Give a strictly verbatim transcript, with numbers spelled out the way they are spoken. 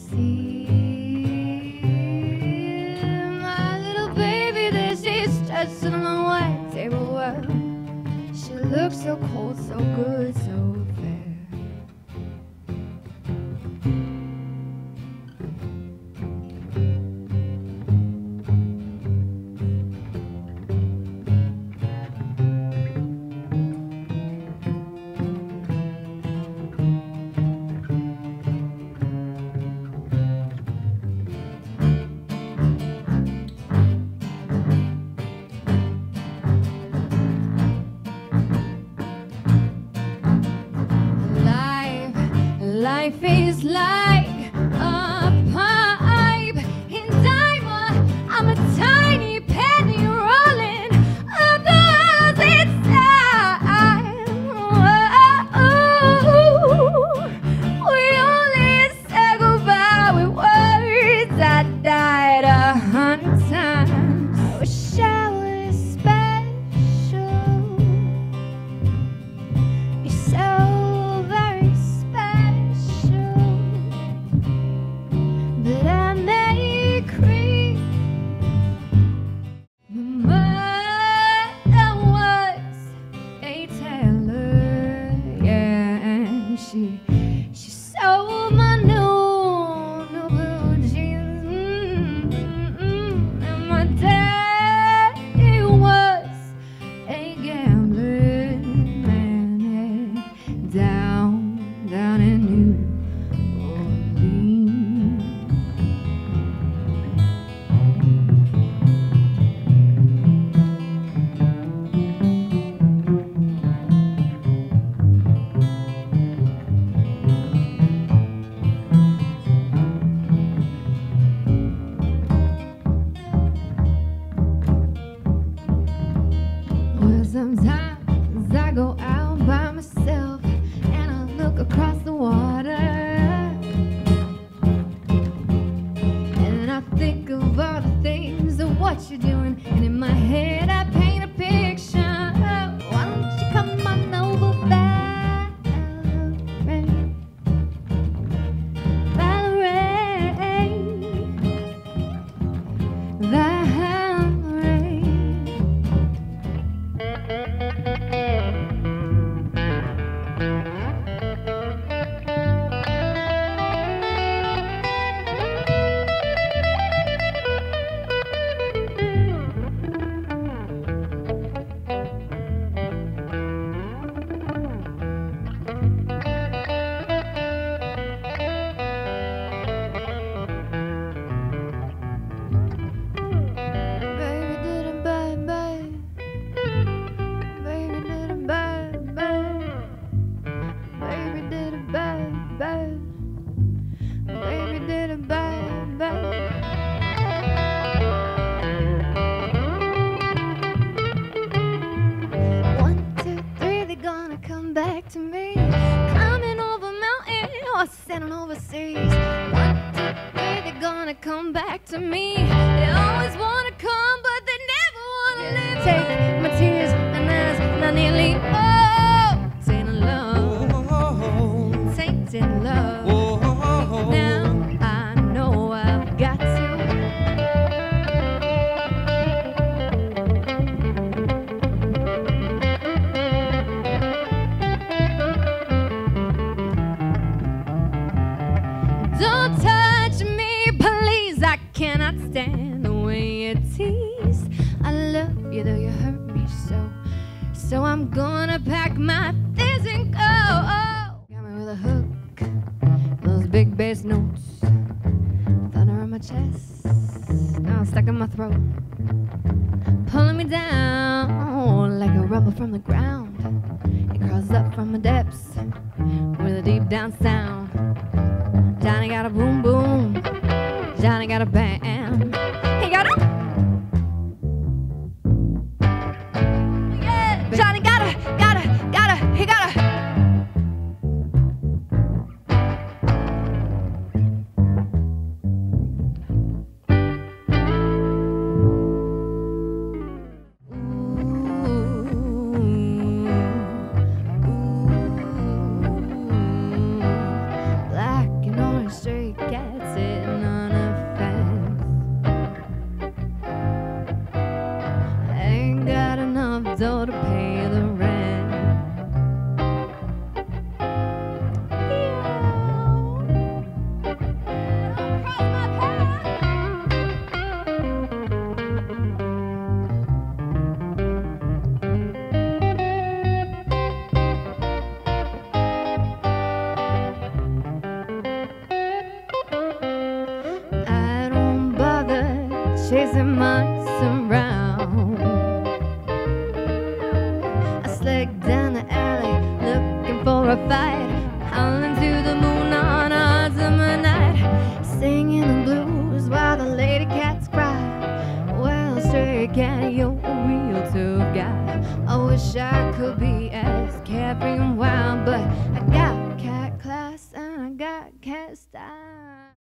see my little baby there. She's stretched on a white table. Well, she looks so cold, so good, so fair. Life is like a pipe in diamond. I'm a tiny penny rolling up the world's inside. Oh, we only say goodbye with words. I died a hundred times. I wish I was special. You're so She, she sold my new, new blue jeans, mm-mm-mm. And my daddy was a gambling man, yeah. Down, down in New Sometimes I go out by myself and I look across the water, and I think of all the things of what you're doing, and in my head I paint a picture. Why don't you come on over, Valerie? Valerie, Valerie. Back to me, climbing over mountain or sailing overseas. One, two, three, they're gonna come back to me. They always wanna come, but they never wanna leave. Take my tears and that's not nearly all. Tainted love, tainted love. Now I know I've got to. Don't touch me, please. I cannot stand the way you tease. I love you, though you hurt me so. So I'm gonna pack my things and go. Oh, got me with a hook, those big bass notes, thunder on my chest, now stuck in my throat, pulling me down like a rumble from the ground. It crawls up from the depths with a deep down sound. Johnny got a boom boom, Johnny got a bam, he got a, yeah, Johnny got a, got a, got a, he got a. Black and orange streak cat sitting on a fence. I ain't got enough dough to pay the rent. Chasing mice around. I slick down the alley looking for a fight, howling to the moon on a summer night, singing the blues while the lady cats cry. Well, stray cat, you're a real tough guy. I wish I could be